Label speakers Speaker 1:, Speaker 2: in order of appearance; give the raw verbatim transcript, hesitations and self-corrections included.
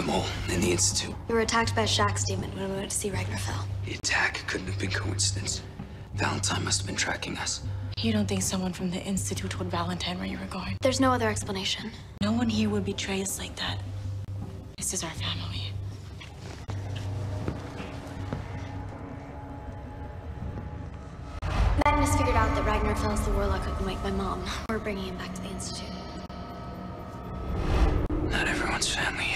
Speaker 1: mole in the Institute.
Speaker 2: We were attacked by a Shax demon when we went to see Ragnar fell.
Speaker 1: The attack couldn't have been coincidence. Valentine must have been tracking us.
Speaker 3: You don't think someone from the Institute told Valentine where you were going?
Speaker 2: There's no other explanation.
Speaker 3: No one here would betray us like that. This is our family.
Speaker 2: Magnus figured out that Ragnar fell as the warlock who can wake my mom. We're bringing him back to the Institute.
Speaker 1: Not everyone's family